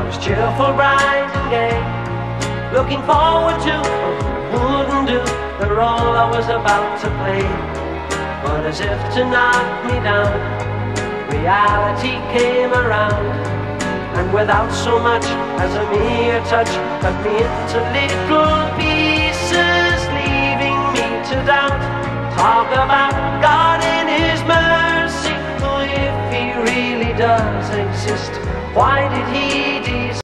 was cheerful, bright and gay, looking forward to what wouldn't do the role I was about to play. But as if to knock me down, reality came around, and without so much as a mere touch, cut me into little pieces, leaving me to doubt. Talk about God in His mercy, if He really does exist, why did He